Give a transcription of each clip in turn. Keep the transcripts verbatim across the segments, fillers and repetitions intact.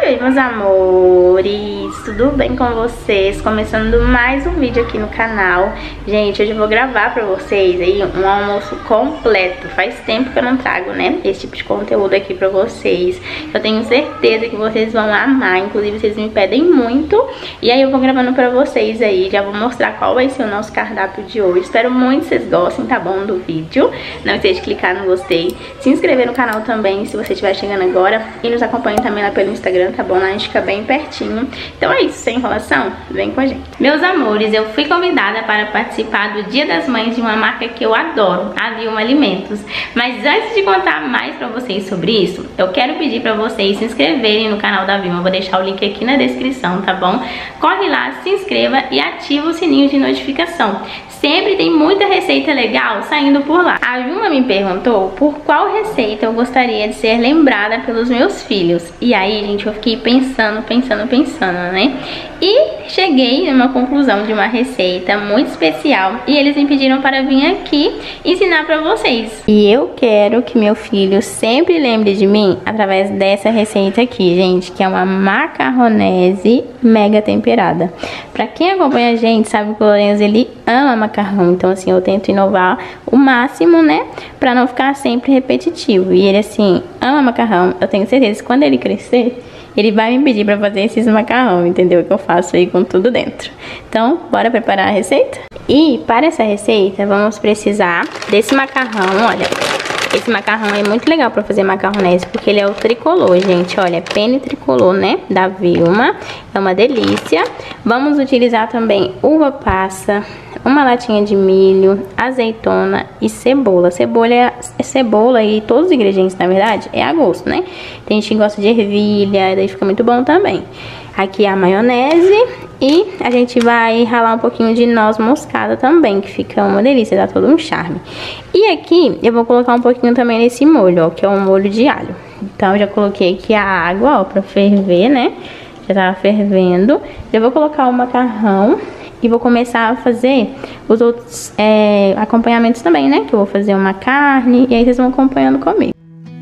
Oi, oi, meus amores, tudo bem com vocês? Começando mais um vídeo aqui no canal. Gente, hoje eu vou gravar pra vocês aí um almoço completo. Faz tempo que eu não trago, né, esse tipo de conteúdo aqui pra vocês. Eu tenho certeza que vocês vão amar, inclusive vocês me pedem muito. E aí eu vou gravando pra vocês aí, já vou mostrar qual vai ser o nosso cardápio de hoje. Espero muito que vocês gostem, tá bom, do vídeo. Não esqueça de clicar no gostei, se inscrever no canal também, se você estiver chegando agora. E nos acompanhe também lá pelo Instagram, tá bom? Lá a gente fica bem pertinho. Então é isso, sem enrolação, vem com a gente. Meus amores, eu fui convidada para participar do Dia das Mães de uma marca que eu adoro, a Vilma Alimentos. Mas antes de contar mais pra vocês sobre isso, eu quero pedir pra vocês se inscreverem no canal da Vilma. Eu vou deixar o link aqui na descrição, tá bom? Corre lá, se inscreva e ativa o sininho de notificação. Sempre tem muita receita legal saindo por lá. A Vilma me perguntou por qual receita eu gostaria de ser lembrada pelos meus filhos. E aí, gente, eu fiquei pensando, pensando, pensando, né? E cheguei numa conclusão de uma receita muito especial. E eles me pediram para vir aqui ensinar pra vocês. E eu quero que meu filho sempre lembre de mim através dessa receita aqui, gente, que é uma macarronese mega temperada. Pra quem acompanha a gente, sabe que o Lourenço, ele ama macarrão. Então, assim, eu tento inovar o máximo, né? Pra não ficar sempre repetitivo. E ele, assim, ama macarrão. Eu tenho certeza que quando ele crescer, ele vai me pedir pra fazer esses macarrão, entendeu? Que eu faço aí com tudo dentro. Então, bora preparar a receita? E para essa receita, vamos precisar desse macarrão, olha. Esse macarrão é muito legal pra fazer macarronese, porque ele é o tricolor, gente. Olha, é penne tricolor, né? Da Vilma. É uma delícia. Vamos utilizar também uva passa, uma latinha de milho, azeitona e cebola. Cebola é, é cebola e todos os ingredientes, na verdade, é a gosto, né? Tem gente que gosta de ervilha, daí fica muito bom também. Aqui a maionese e a gente vai ralar um pouquinho de noz moscada também, que fica uma delícia, dá todo um charme. E aqui eu vou colocar um pouquinho também nesse molho, ó, que é um molho de alho. Então eu já coloquei aqui a água, ó, pra ferver, né? Já tava fervendo. Eu vou colocar o macarrão e vou começar a fazer os outros é, acompanhamentos também, né? Que eu vou fazer uma carne e aí vocês vão acompanhando comigo.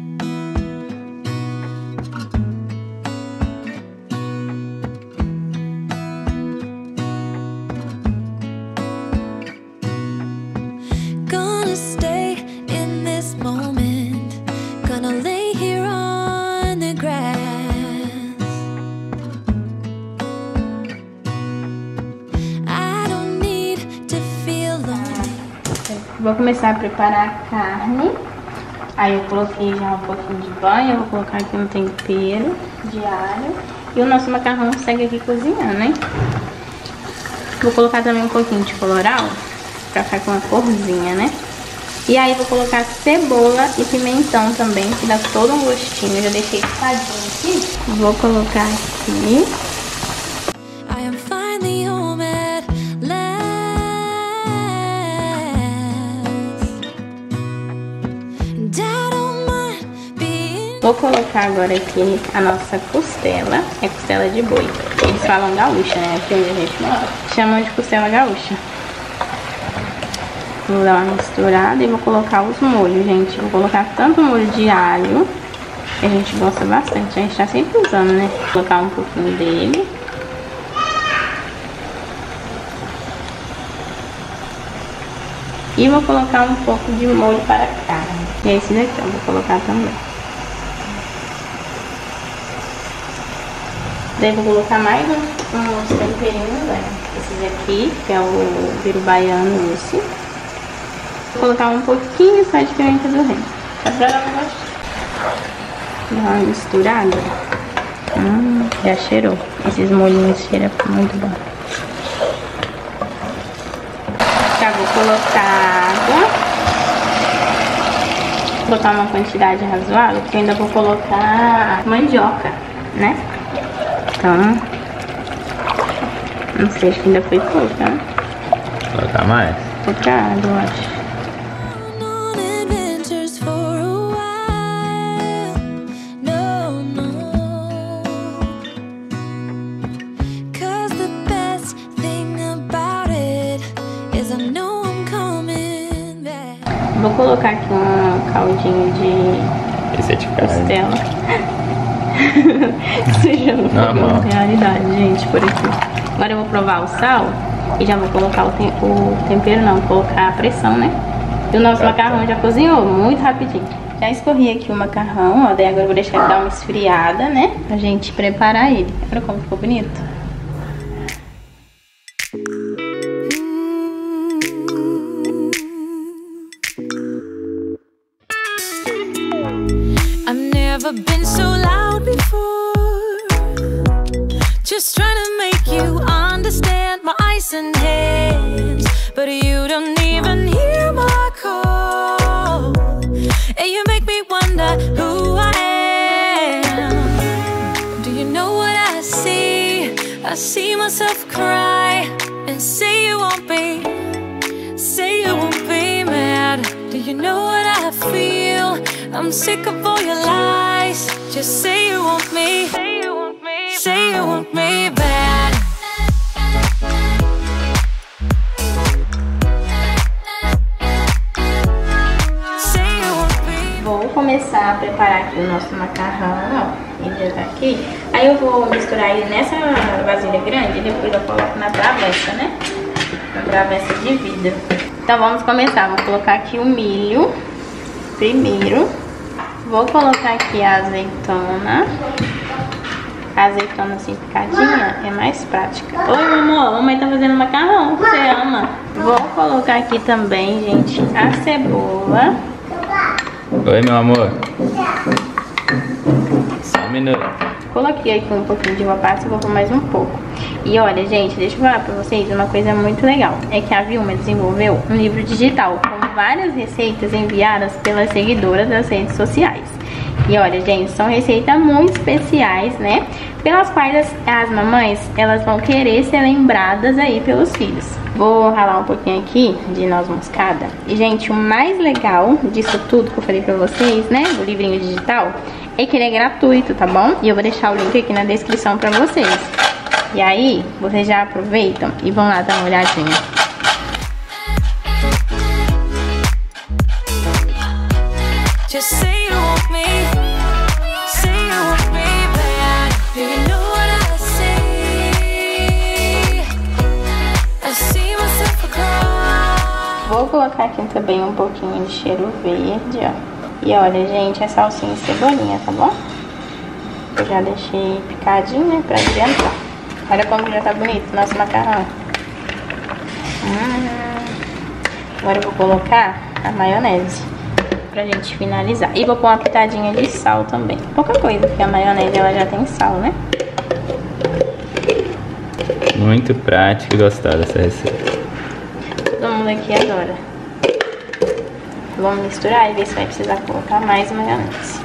Vou começar a preparar a carne. Aí eu coloquei já um pouquinho de banho. Eu vou colocar aqui um tempero de alho. E o nosso macarrão segue aqui cozinhando, né? Vou colocar também um pouquinho de colorau, pra ficar com uma corzinha, né? E aí vou colocar cebola e pimentão também, que dá todo um gostinho. Eu já deixei picadinho aqui. Vou colocar aqui. Vou colocar agora aqui a nossa costela, é costela de boi. Eles falam gaúcha, né? Aqui onde a gente mora, chamam de costela gaúcha. Vou dar uma misturada e vou colocar os molhos, gente. Vou colocar tanto molho de alho, que a gente gosta bastante, a gente tá sempre usando, né? Vou colocar um pouquinho dele. E vou colocar um pouco de molho para a carne. E é esse daqui eu vou colocar também. Daí vou colocar mais uns, uns temperinhos, né? Esses aqui, que é o viro baiano, esse. Vou colocar um pouquinho só de pimenta do reino. Só pra dar uma gostinha. Dar uma misturada. Hum, já cheirou. Esses molhinhos cheiram muito bom. Já vou colocar água. Vou botar uma quantidade razoável, porque eu ainda vou colocar mandioca, né? Então, não sei, acho que ainda foi pouco, né? Colocar mais? Bocado, eu acho. Vou colocar aqui um caldinho de Esse é de costela. Seja no Normal. realidade, gente, por aqui. Agora eu vou provar o sal e já vou colocar o, tem o tempero, não, vou colocar a pressão, né? E o nosso macarrão já cozinhou muito rapidinho. Já escorri aqui o macarrão, ó, daí agora eu vou deixar ele dar uma esfriada, né? Pra gente preparar ele. Olha como ficou bonito. I've never been so loud before. Just trying to make you understand my eyes and hands, but you don't even hear my call. And you make me wonder who I am. Do you know what I see? I see myself cry and say you won't be, say you won't be mad. Do you know what I feel? I'm sick of all your lies. Just say you want me, say you want me, say you want me bad. Say you want me. Vou começar a preparar aqui o nosso macarrão, ó. Ele já tá aqui. Aí eu vou misturar ele nessa vasilha grande e depois eu coloco na travessa, né? Na travessa de vidro. Então vamos começar. Vou colocar aqui o milho primeiro. Vou colocar aqui a azeitona. A azeitona assim picadinha é mais prática. Oi, amor, a mamãe tá fazendo macarrão. Você ama? Vou colocar aqui também, gente, a cebola. Oi, meu amor. Só um minuto. Coloquei aqui um pouquinho de uva passa e vou pôr mais um pouco. E olha, gente, deixa eu falar pra vocês uma coisa muito legal. É que a Vilma desenvolveu um livro digital com várias receitas enviadas pelas seguidoras das redes sociais. E olha, gente, são receitas muito especiais, né? Pelas quais as, as mamães, elas vão querer ser lembradas aí pelos filhos. Vou ralar um pouquinho aqui de noz moscada. E, gente, o mais legal disso tudo que eu falei pra vocês, né? Do livrinho digital, é que ele é gratuito, tá bom? E eu vou deixar o link aqui na descrição pra vocês. E aí, vocês já aproveitam e vão lá dar uma olhadinha. Just say you want me, say you want me bad. Do you know what I see? I see myself across. Vou colocar aqui também um pouquinho de cheiro verde, ó. E olha, gente, é salsinha e cebolinha, tá bom? Eu já deixei picadinho pra adiantar. Olha como já tá bonito o nosso macarrão. Hum. Agora eu vou colocar a maionese pra gente finalizar. E vou pôr uma pitadinha de sal também. Pouca coisa, porque a maionese ela já tem sal, né? Muito prática e gostosa essa receita. Todo mundo aqui adora. Vamos misturar e ver se vai precisar colocar mais maionese.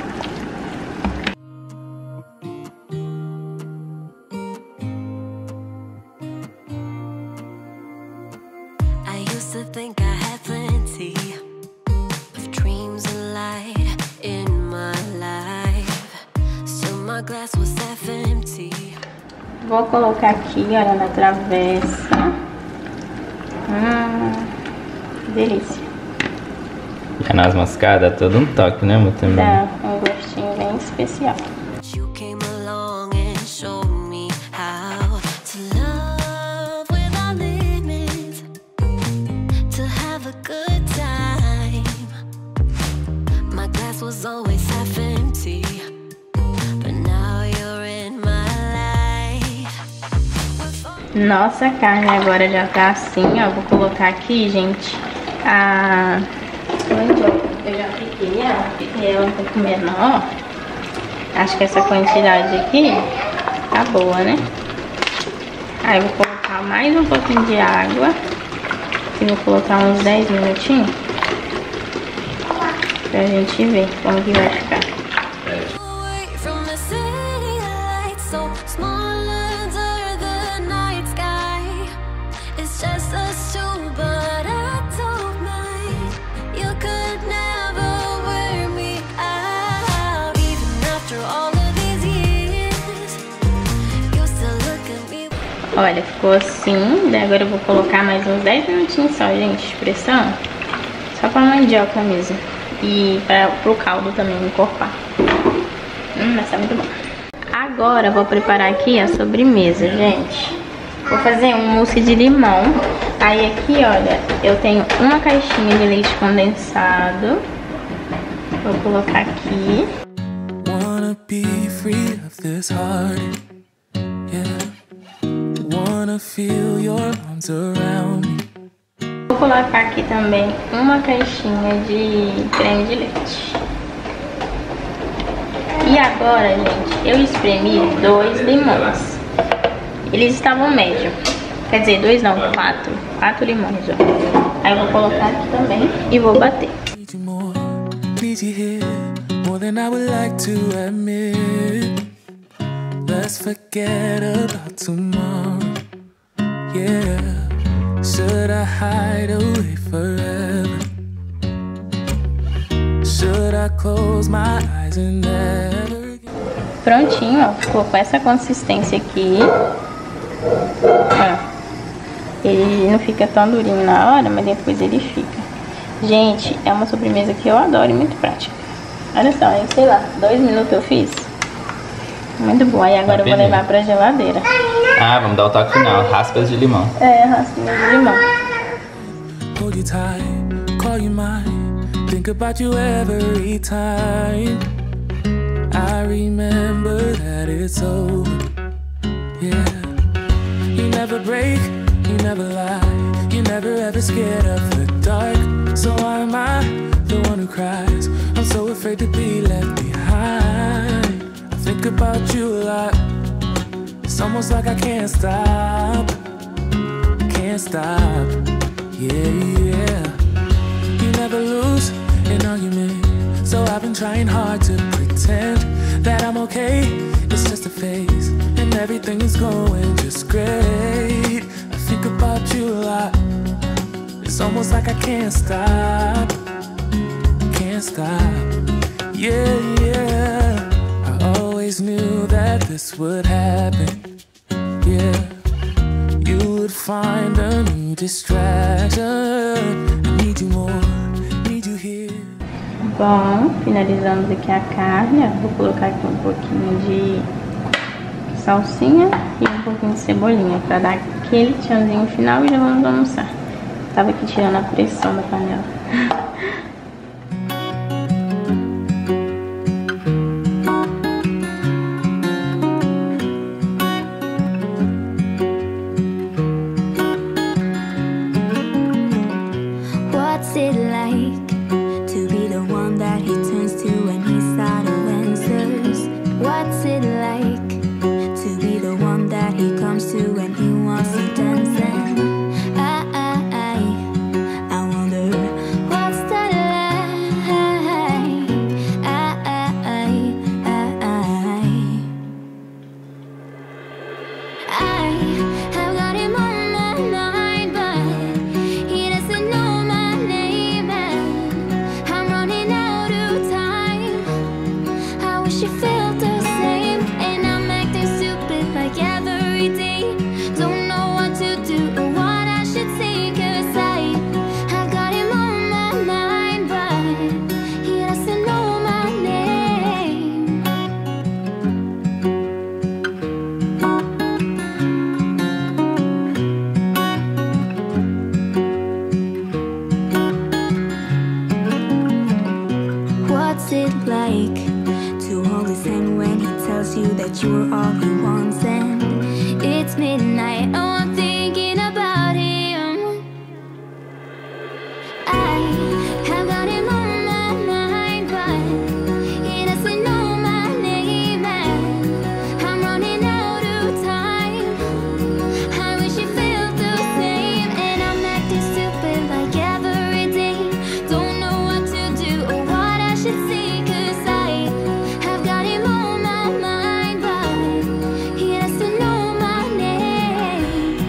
I used to think I had plenty of dreams and light in my life. Still my glass was half empty. Vou colocar aqui, olha, na travessa. Hum, que delícia. E a noz moscada dá todo um toque, né, amor? Também. Dá um gostinho bem especial. You came along and showed me how to love without limits, to have a good time. My glass was always half empty, but now you're in my life. Nossa carne agora já tá assim, ó. Vou colocar aqui, gente, a... Eu já piquei ela, piquei ela um pouco menor. Acho que essa quantidade aqui tá boa, né? Aí eu vou colocar mais um pouquinho de água. E vou colocar uns dez minutinhos pra gente ver como que vai ficar. Away from the city lights, so small under the night sky. It's just us two, but I don't mind. You could never wear me out, even after all of these years. You still look at me. Olha, ficou assim. Daí agora eu vou colocar mais uns dez minutinhos só, gente, de pressão. Só pra mandioca mesmo. E para pro caldo também encorpar. Hum, mas tá muito bom. Agora vou preparar aqui a sobremesa, gente. Vou fazer um mousse de limão. Aí aqui, olha, eu tenho uma caixinha de leite condensado. Vou colocar aqui. Wanna be free of this heart, yeah. Wanna feel your arms around me. Vou colocar aqui também uma caixinha de creme de leite. E agora, gente, eu espremi dois limões. Eles estavam médio. Quer dizer, dois não, quatro. Quatro limões, ó. Aí eu vou colocar aqui também e vou bater. More than I would like to admit. Let's forget about tomorrow. Yeah. Should I hide away forever? Should I close my eyes and never? Prontinho, ó. Ficou com essa consistência aqui. Ó. Ele não fica tão durinho na hora, mas depois ele fica. Gente, é uma sobremesa que eu adoro e muito prática. Olha só, eu sei lá, dois minutos eu fiz. Muito bom. Aí agora eu vou levar pra geladeira. Ah, vamos dar o toque final, raspas de limão. É, raspinha de limão. Hold you tight, call you mine, think about you every time. I remember that it's over, yeah. You never break, you never lie, you never ever scared of the dark. So why am I the one who cries? I'm so afraid to be left behind. I think about you a lot. It's almost like I can't stop. Can't stop. Yeah, yeah. You never lose an argument. So I've been trying hard to pretend that I'm okay. It's just a phase, and everything is going just great. I think about you a lot. It's almost like I can't stop, can't stop, yeah, yeah. I always knew that this would happen, yeah. You would find a new distraction. I need you more, need you here. Bom, finalizamos aqui a carne. Vou colocar aqui um pouquinho de salsinha e um pouquinho de cebolinha pra dar aquele tchanzinho final e já vamos almoçar. Tava aqui tirando a pressão da panela. What's it like to be the one that he turns to when he's out of answers? What's it like to be the one that he comes to when he wants to dance? And I, I, I, I wonder what's that like? I, I, I, I, I have got him on my mind, but he doesn't know my name, and I'm running out of time. I wish you felt the same, and I'm acting stupid like every day. Don't know what to do or what I should say, 'cause I have got him on my mind, but he doesn't know my name. What's it like to hold his hand when he tells you that you're all he wants? And it's midnight, oh, I'm thinking about him. I have got him on my mind, but he doesn't know my name, and I'm running out of time. I wish you felt the same, and I'm acting stupid like every day. Don't know what to do or what I should say, 'cause I have got him on my mind, but he doesn't know my name.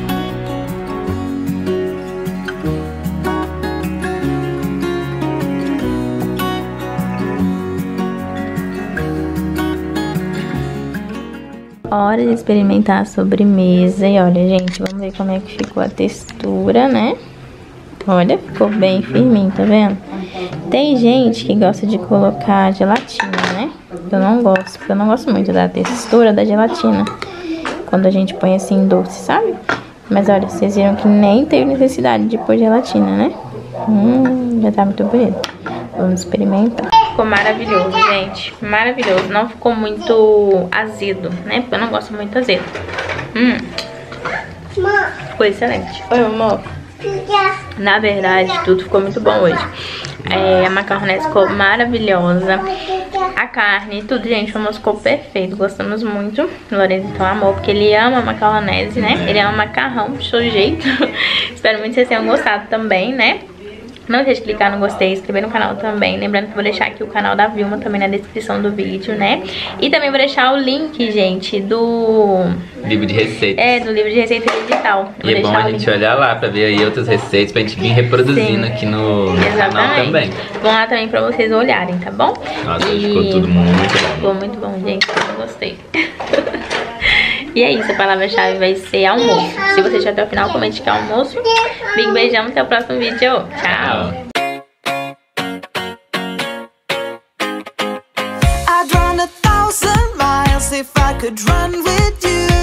Hora de experimentar a sobremesa. E olha, gente, vamos ver como é que ficou a textura, né? Olha, ficou bem firminho, tá vendo? Tem gente que gosta de colocar gelatina, né? Eu não gosto, porque eu não gosto muito da textura da gelatina quando a gente põe assim doce, sabe? Mas olha, vocês viram que nem teve necessidade de pôr gelatina, né? Hum, já tá muito bonito. Vamos experimentar. Ficou maravilhoso, gente. Maravilhoso. Não ficou muito azedo, né? Porque eu não gosto muito azedo. Hum. Ficou excelente. Oi, amor. Na verdade, tudo ficou muito bom hoje. É, a macarronese ficou maravilhosa. A carne, tudo, gente, o almoço ficou perfeito. Gostamos muito. O Lorenzo então amou, porque ele ama macarronese, né? Ele ama macarrão, do seu jeito. Espero muito que vocês tenham gostado também, né? Não deixe de clicar no gostei, inscrever no canal também. Lembrando que eu vou deixar aqui o canal da Vilma também na descrição do vídeo, né? E também vou deixar o link, gente, do... livro de receitas. É, do livro de receita digital. E é bom a gente olhar lá pra ver aí outras receitas, pra gente vir reproduzindo. Sim. Aqui no, no canal também. Vão lá também pra vocês olharem, tá bom? Nossa, e... ficou tudo muito bom. Ficou muito bom, gente. Eu gostei. E é isso, a palavra-chave vai ser almoço. Se você já até o final, comente que é almoço. Big beijão, até o próximo vídeo. Tchau. I'd run a thousand miles if I could run with you.